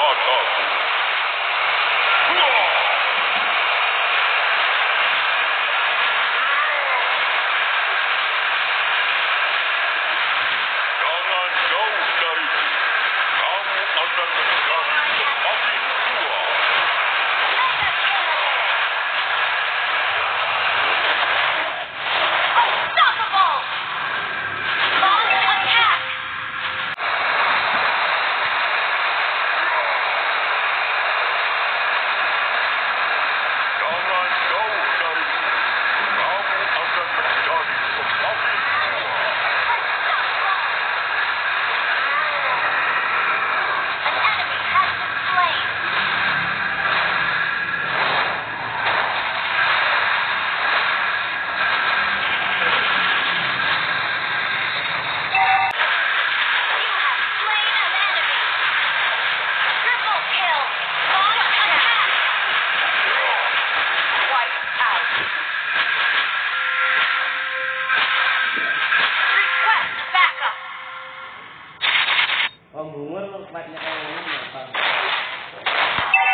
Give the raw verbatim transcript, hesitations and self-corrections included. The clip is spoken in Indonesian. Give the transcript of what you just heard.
mataku. Jangan jauh dariku. Kamu akan menjadi semakin kuat. Unstoppable! Launch attack! Jangan jauh dariku. Kamu akan menjadi semakin kuat. An enemy has been slain. You have slain an enemy. Triple kill. Launch attack. Wiped out. Request backup. Om bungur, platnya kayak ini apa?